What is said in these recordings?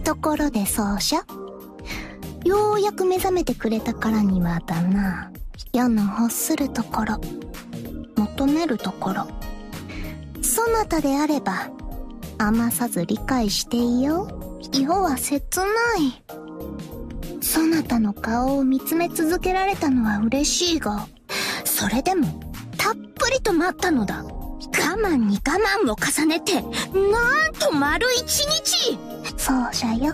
ところで奏者、ようやく目覚めてくれたからにはだな。世の欲するところ、求めるところ、そなたであれば余さず理解していよう。世は切ない。そなたの顔を見つめ続けられたのは嬉しいが、それでもたっぷりと待ったのだ。我慢に我慢を重ねて、なんと丸一日。奏者よ。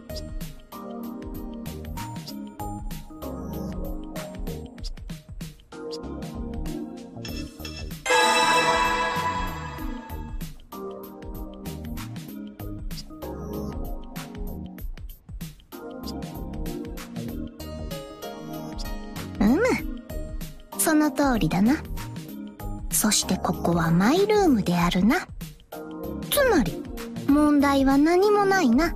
その通りだな。そしてここはマイルームであるな。つまり問題は何もないな。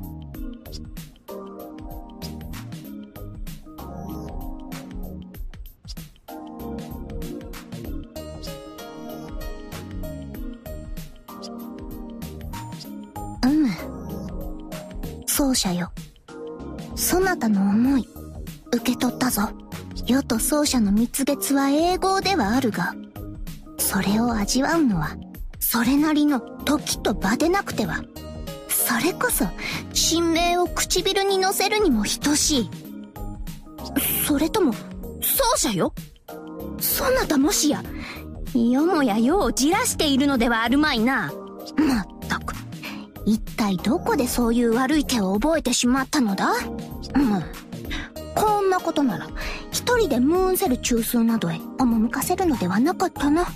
奏者よ、そなたの思い受け取ったぞ。世と奏者の蜜月は永劫ではあるが、それを味わうのはそれなりの時と場でなくては。それこそ神明を唇に乗せるにも等しい。それとも奏者よ、そなたもしやよもや世をじらしているのではあるまいな。まったく、一体どこでそういう悪い手を覚えてしまったのだ。こんなことなら一人でムーンセル中枢などへ赴かせるのではなかったな。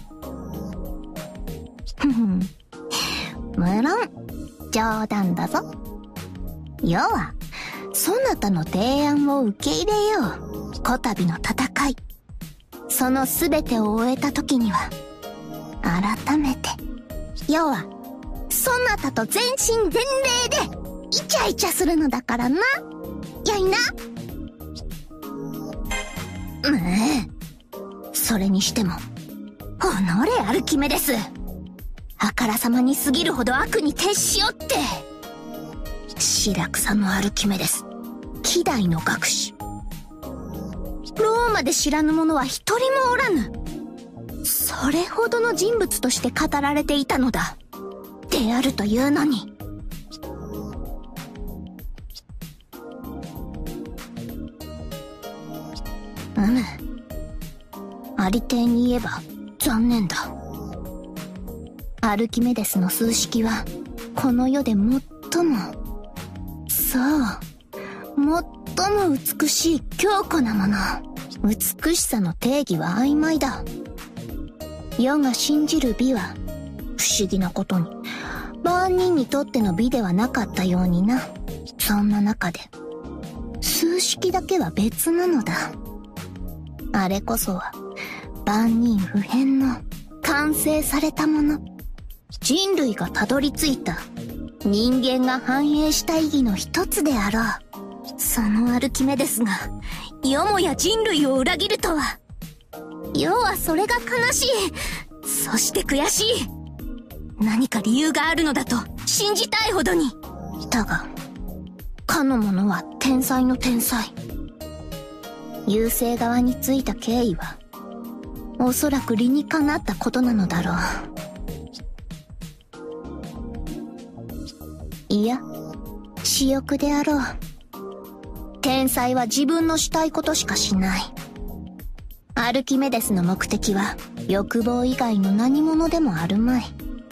無論冗談だぞ。世はそなたの提案を受け入れよう。こたびの戦い、その全てを終えた時には改めて世はそなたと全身全霊でイチャイチャするのだからな。よいな。それにしてもおのれアルキメデス、あからさまに過ぎるほど悪に徹しよって。白草のアルキメデス、希代の学士、ローマで知らぬ者は一人もおらぬ。それほどの人物として語られていたのだ。であるというのに。ありていに言えば残念だ。アルキメデスの数式はこの世で最も、そう、最も美しい強固なもの。美しさの定義は曖昧だ。世が信じる美は不思議なことに万人にとっての美ではなかったようにな。そんな中で数式だけは別なのだ。あれこそは万人不変の完成されたもの。人類がたどり着いた人間が繁栄した意義の一つであろう。そのアルキメデスがよもや人類を裏切るとは。世はそれが悲しい。そして悔しい。何か理由があるのだと信じたいほどに。だがかの者は天才の天才。優勢側についた経緯はおそらく理にかなったことなのだろう。いや、私欲であろう。天才は自分のしたいことしかしない。アルキメデスの目的は欲望以外の何者でもあるまい。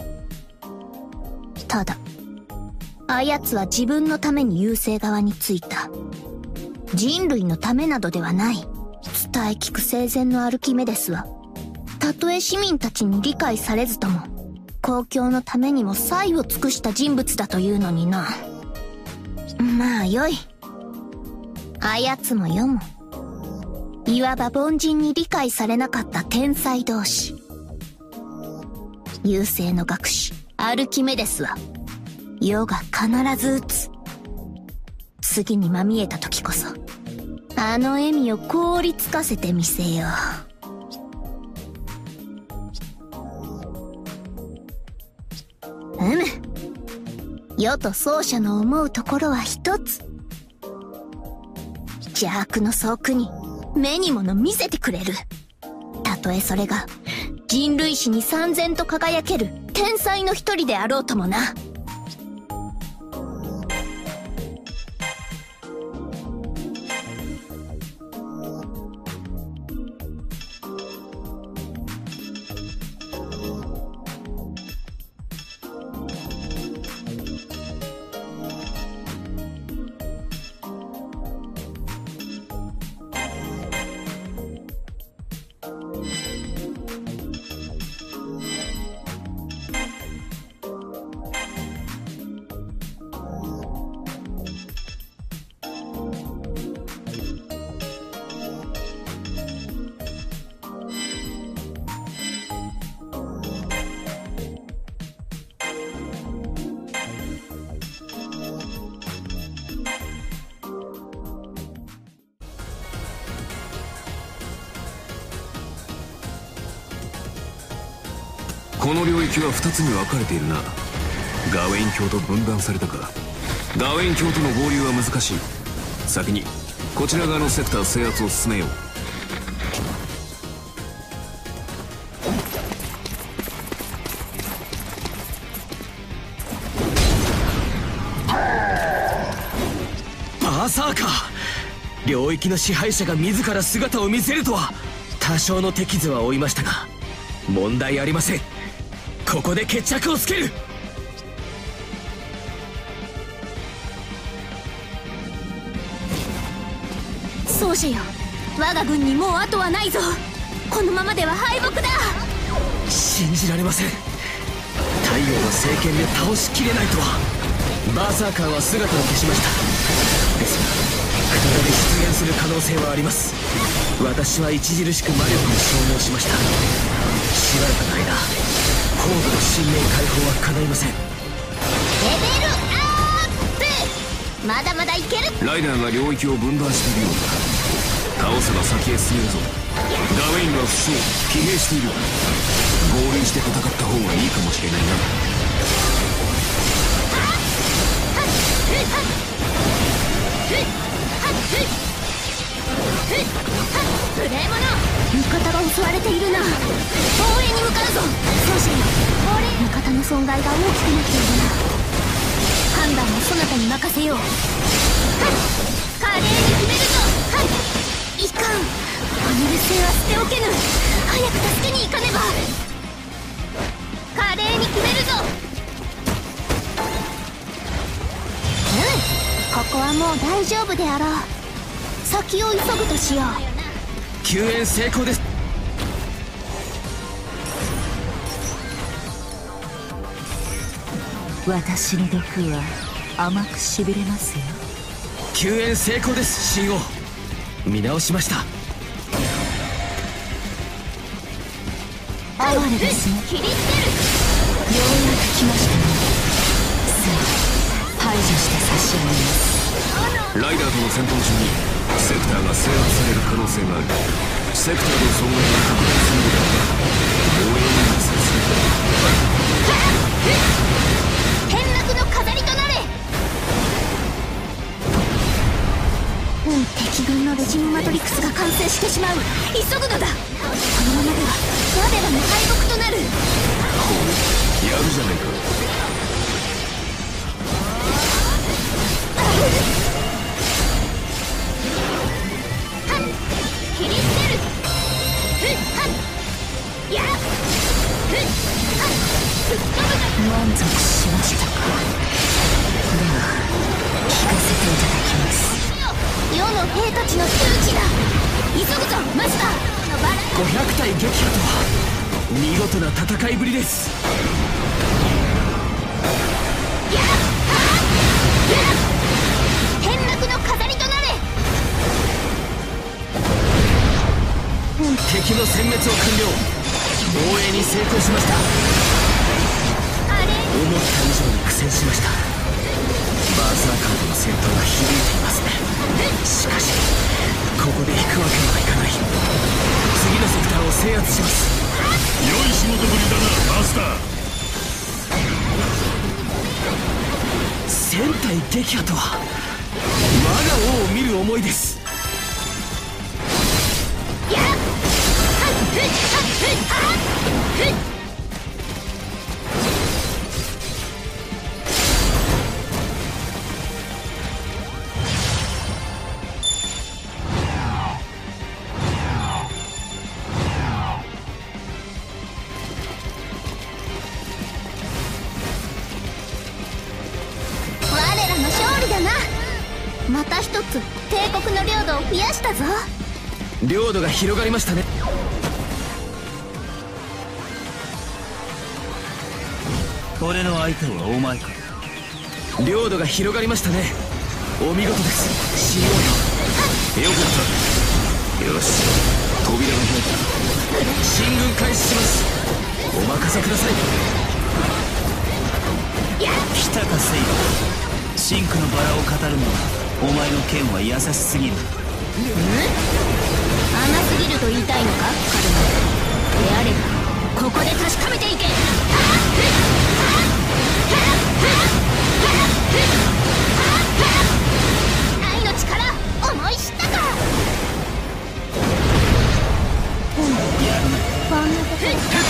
ただあやつは自分のために優勢側についた。人類のためなどではない。伝え聞く生前のアルキメデスはたとえ市民たちに理解されずとも公共のためにも才を尽くした人物だというのにな。まあよい。あやつも世もいわば凡人に理解されなかった天才同士。優勢の学士アルキメデスは世が必ず撃つ。次にまみえた時こそあの笑みを凍りつかせてみせよう。 世と奏者の思うところは一つ。邪悪の総国、目に物見せてくれる。たとえそれが人類史に燦然と輝ける天才の一人であろうともな。 この領域は2つに分かれているな。ガウェイン教と分断されたか。ガウェイン教との合流は難しい。先にこちら側のセクター制圧を進めよう。 バーサーカー、領域の支配者が自ら姿を見せるとは。多少の手傷は負いましたが問題ありません。ここで決着をつける。 奏者よ、我が軍にもう後はないぞ。このままでは敗北だ。 信じられません。太陽の聖剣で倒しきれないとは。バーサーカーは姿を消しました。ですが再び出現する可能性はあります。私は著しく魔力を消耗しました。しばらくの間高度の神明解放は叶いません。 レベルアップ。まだまだいける。 ライダーが領域を分断しているようだ。倒せば先へ進めるぞ。ガウェインは負傷疲弊している。合流して戦った方がいいかもしれないな。 無礼者、味方が襲われているな。防衛に向かうぞ。奏者よ、味方の損害が大きくなっているな。判断はそなたに任せよう。華麗に決めるぞ。いかん、この劣勢は捨ておけぬ。早く助けに行かねば。華麗に決めるぞ。ここはもう大丈夫であろう。先を急ぐとしよう。 救援成功です。 私の毒は甘くしびれますよ。 救援成功です。神王、見直しました。 哀れですね。 切り捨てる。 ようやく来ましたね。さあ排除して差し上げます。 ライダーとの戦闘中にセクターが制圧される可能性がある。セクターの損害が拡大するのだ。防衛に移設する。 変楽の飾りとなれ。敵軍のレジムマトリックスが完成してしまう。急ぐのだ。このままでは我らの敗北となる。 ほう、やるじゃないか。 切り捨てる。やっ満足しましたか。では聞かせていただきます。 世の兵たちの窮地だ。急ぐぞマスター。 500体撃破とは見事な戦いぶりです。 変楽の飾りとなれ。 敵の殲滅を完了。防衛に成功しました。思った以上に苦戦しました。バーサーカーとの戦闘が響いていますね。しかしここで引くわけにはいかない。次のセクターを制圧します。 良い仕事ぶりだなマスター。 3体撃破とは我が王を見る思いです。 また一つ帝国の領土を増やしたぞ。 領土が広がりましたね。 俺の相手はお前か。 領土が広がりましたね。お見事です。しようよ。 よかった。よし、扉が開いた。 進軍開始します。お任せください。 来たかセイラ。真紅のバラを語るのはお前の剣は優しすぎる。 甘すぎると言いたいのか、カルマ。であればここで確かめていけ。愛の力思い知ったか。 やるな。 こんなこと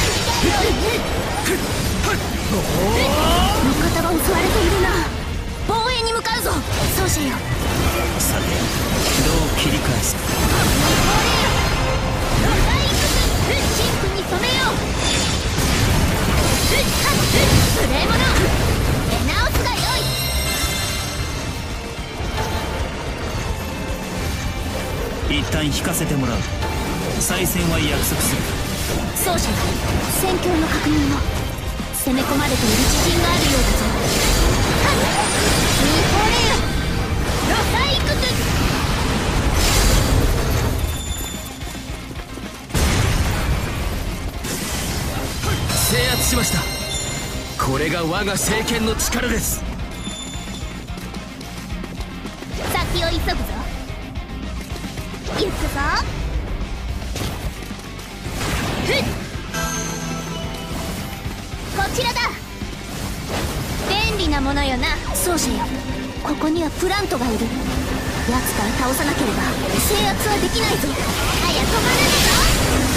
味方が襲われているな。防衛に向かうぞ、奏者よ。 さてどう切り返すか。 シンクに染めよう。無礼者、出直すがよい。一旦引かせてもらう。再戦は約束する。 奏者よ、戦況の確認を。攻め込まれている自信があるようだぞ。見惚れよ、ロサイクス。 制圧しました。これが我が聖剣の力です。 先を急ぐぞ。行くぞ。こちらだ。便利なものよな、奏者よ。ここにはプラントがいる。奴から倒さなければ制圧はできないぞ。あや止まらぬぞ。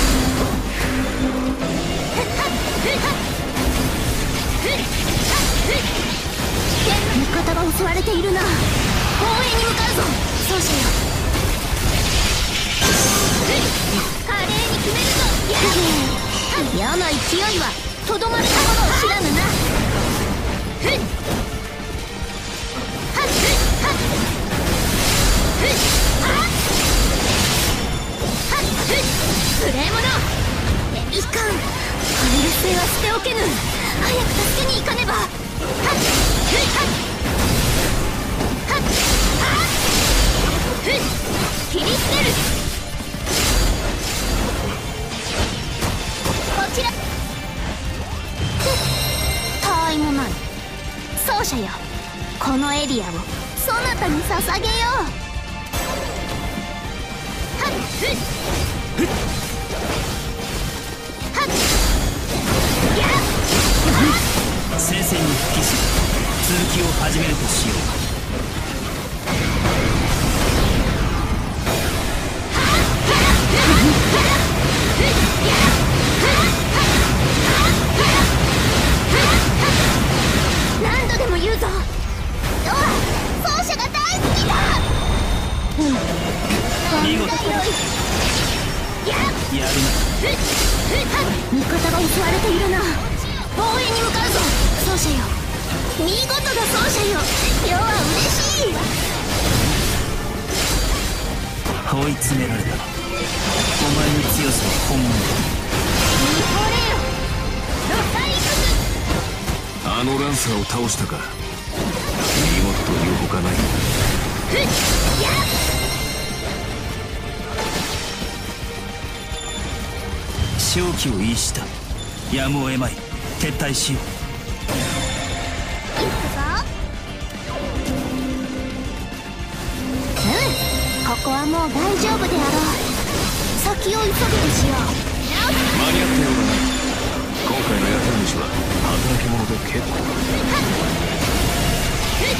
味方が襲われているな。防衛に向かうぞ、奏者よ。華麗に決めるぞ。矢の勢いはとどまるところを知らぬな。無礼者、いかん。反撃性は捨ておけぬ。早く助けに行かねば。切り捨てる。こちら。たわいもない。奏者よ、このエリアをそなたに捧げよう。 戦線に復帰し続きを始めるとしよう。 何度でも言うぞ。ドア、奏者が大好きだ。 見事やるな。 味方が襲われているな。防衛に向かうぞ、奏者よ。見事だ、奏者よ。余は嬉しい。 追い詰められた。お前の強さは本物だ。 見惚れよ、ロサイクス。 あのランサーを倒したか。見事というほかない。 勝機を逸した。やむを得まい。撤退しよう。 行くぞ。ここはもう大丈夫であろう。先を急ぐとしよう。 間に合ったようだな。今回の雇い主は働き者で結構だ。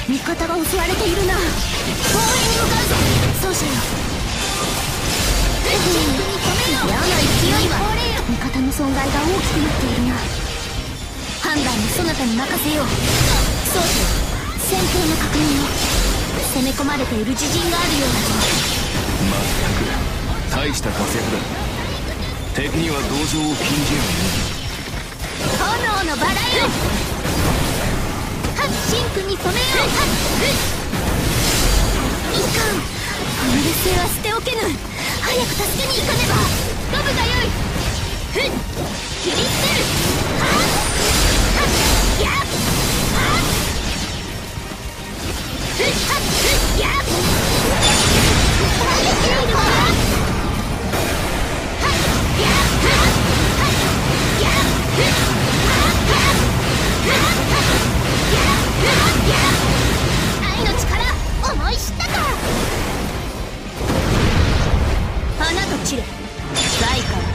味方が襲われているな。応援に向かうぞ。そうしよう。矢の勢いは味方の損害が大きくなっているな。判断もそなたに任せよう。そうしよう。戦況の確認を。攻め込まれている自陣があるようだぞ。 まったく大した活躍だ。敵には同情を禁じよ炎のバラよ。はっシンクに染めよう。はっいかん、この劣勢は捨ておけぬ。早く助けに行かねば。ロブがよい。ふん切り捨てる。はっはっやっはっふっはっふっやっ耐えているわ。はっやっはっはっやっふっはっやっはっやっはっやっ愛の力思い知ったか。花と散れ害から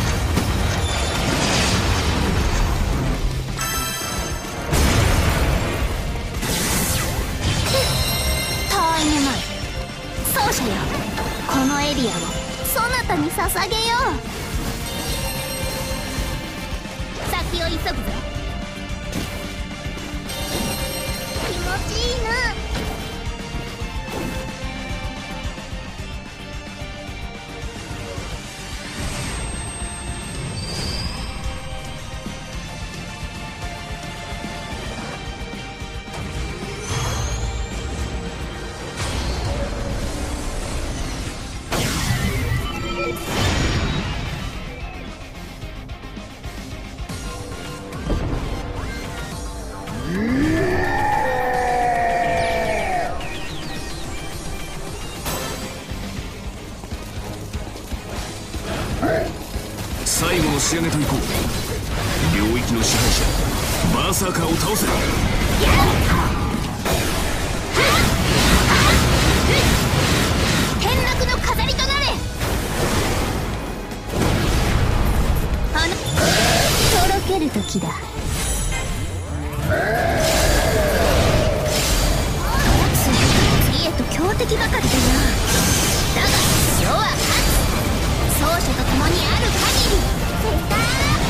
たわいもない。奏者よ、このエリアをそなたに捧げよう。先を急ぐぞ。気持ちいいな。 最後の仕上げといこう。領域の支配者バーサーカーを倒せ。 転落の飾りとなれ。とろける時だ。次へと強敵ばかりだな。だが世は勝つ。奏者と共にある限り絶対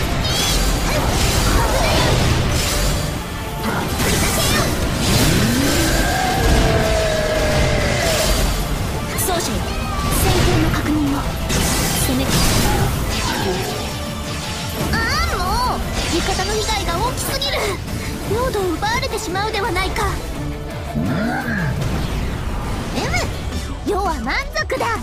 奏者よ、戦況の確認を。攻めてもう味方の被害が大きすぎる。領土を奪われてしまうではないか。世は満足だ。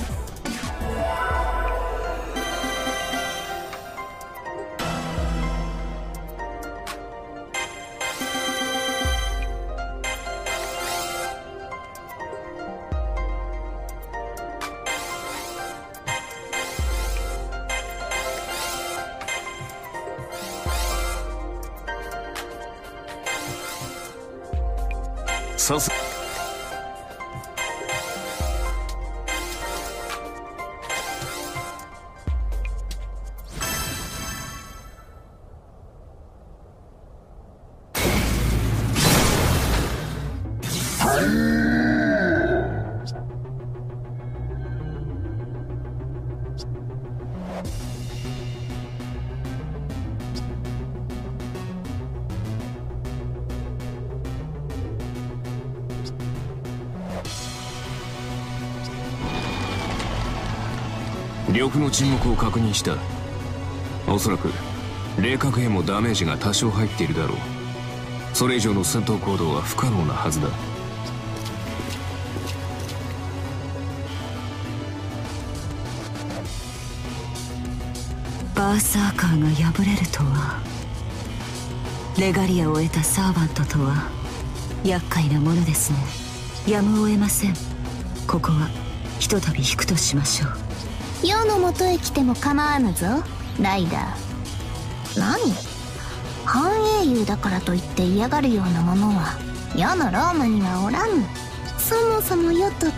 さす呂布の沈黙を確認した。おそらく霊角兵もダメージが多少入っているだろう。それ以上の戦闘行動は不可能なはずだ。 バーサーカーが敗れるとは。レガリアを得たサーバントとは厄介なものですね。やむを得ません。ここはひとたび引くとしましょう。 世の元へ来ても構わぬぞ、ライダー。何？半英雄だからといって嫌がるようなものは世のローマにはおらぬ。そもそもヨットって、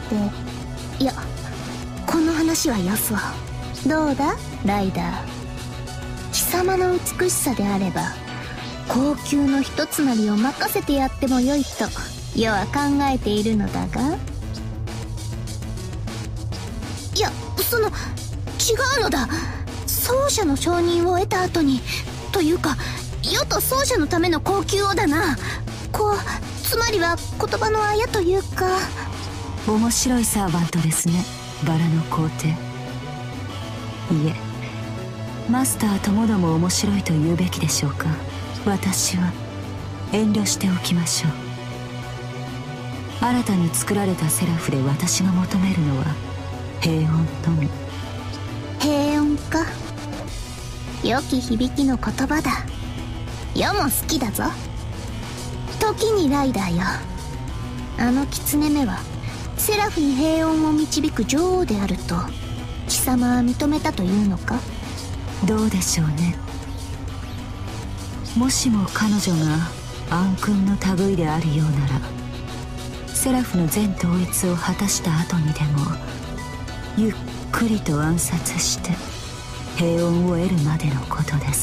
いや、この話はよそう。どうだライダー。貴様の美しさであれば高級の一つなりを任せてやってもよいと余は考えているのだが。いや、違うのだ。奏者の承認を得た後に、というか余と奏者のための高級をだな。つまりは言葉のあやというか。 面白いサーバントですね、バラの皇帝。いえ、マスターともども面白いと言うべきでしょうか。私は遠慮しておきましょう。新たに作られたセラフで私が求めるのは平穏のみ。 平穏か。良き響きの言葉だ。余も好きだぞ。時にライダーよ、あの狐目はセラフに平穏を導く女王であると貴様は認めたというのか。 どうでしょうね。もしも彼女が暗君の類であるようなら、セラフの全統一を果たした後にでもゆっくりと暗殺して平穏を得るまでのことです。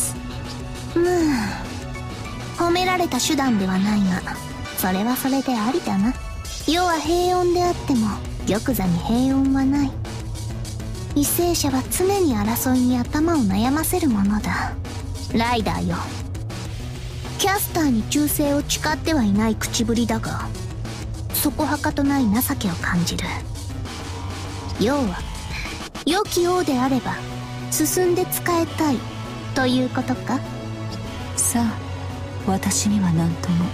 褒められた手段ではないが、それはそれでありだな。世は平穏であっても玉座に平穏はない。為政者は常に争いに頭を悩ませるものだ。ライダーよ、キャスターに忠誠を誓ってはいない口ぶりだが、そこはかとない情けを感じる。要は良き王であれば進んで仕えたいということか。 さあ、私には何とも。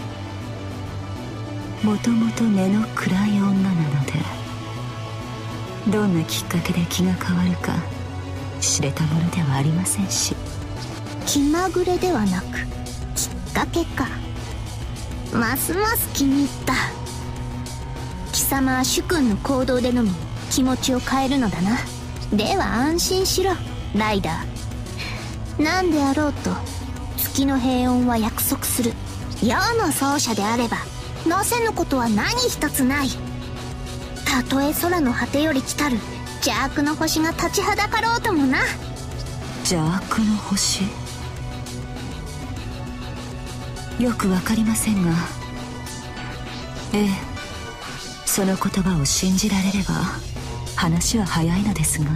もともと根の暗い女なので、どんなきっかけで気が変わるか知れたものではありませんし。 気まぐれではなくきっかけか。ますます気に入った。貴様は主君の行動でのみ気持ちを変えるのだな。では安心しろ、ライダー。何であろうと月の平穏は約束する。世の奏者であればなせぬことは何一つない。たとえ空の果てより来たる邪悪の星が立ちはだかろうともな。 邪悪の星、よくわかりませんが、ええ、その言葉を信じられれば話は早いのですが。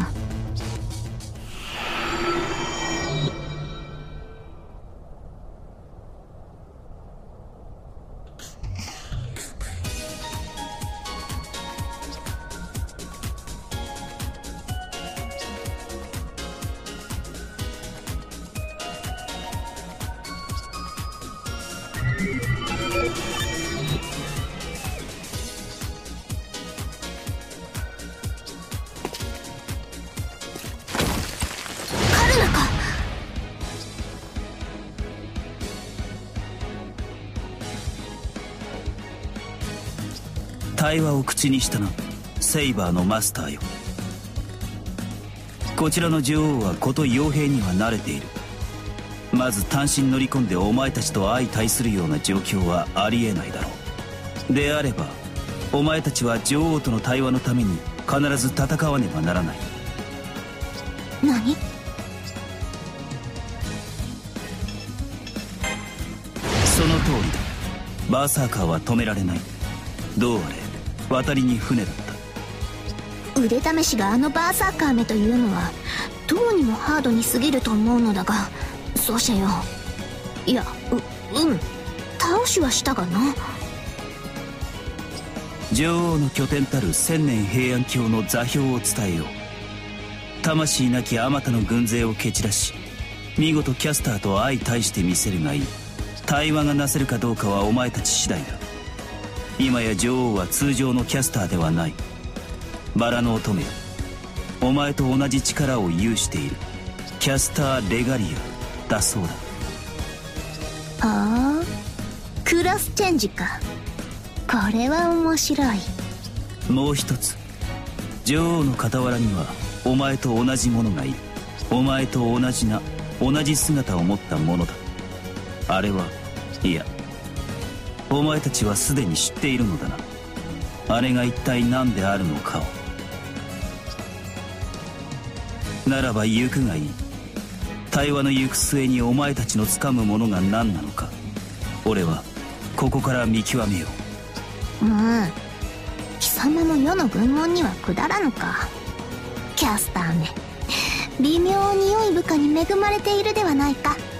対話を口にしたな、セイバーのマスターよ。こちらの女王はこと傭兵には慣れている。まず単身乗り込んでお前たちと相対するような状況はありえないだろう。であればお前たちは女王との対話のために必ず戦わねばならない。 何？ その通りだ。バーサーカーは止められない。どうあれ渡りに船だった。 腕試しがあのバーサーカーめというのはどうにもハードに過ぎると思うのだが、奏者よ。いや、倒しはしたがな。 女王の拠点たる千年平安京の座標を伝えよう。魂なきあまたの軍勢を蹴散らし、見事キャスターと相対してみせるがいい。対話がなせるかどうかはお前たち次第だ。今や女王は通常のキャスターではない。バラの乙女よ、お前と同じ力を有しているキャスター・レガリアだそうだ。 ああ、クラスチェンジか。これは面白い。 もう一つ、女王の傍らにはお前と同じ者がいる。お前と同じ姿を持った者だ。あれは、いや、お前たちはすでに知っているのだな。あれが一体何であるのかを。ならば行くがいい。対話の行く末にお前たちの掴むものが何なのか、俺はここから見極めよう。 貴様も世の軍門には下らぬか。キャスターめ、微妙に良い部下に恵まれているではないか。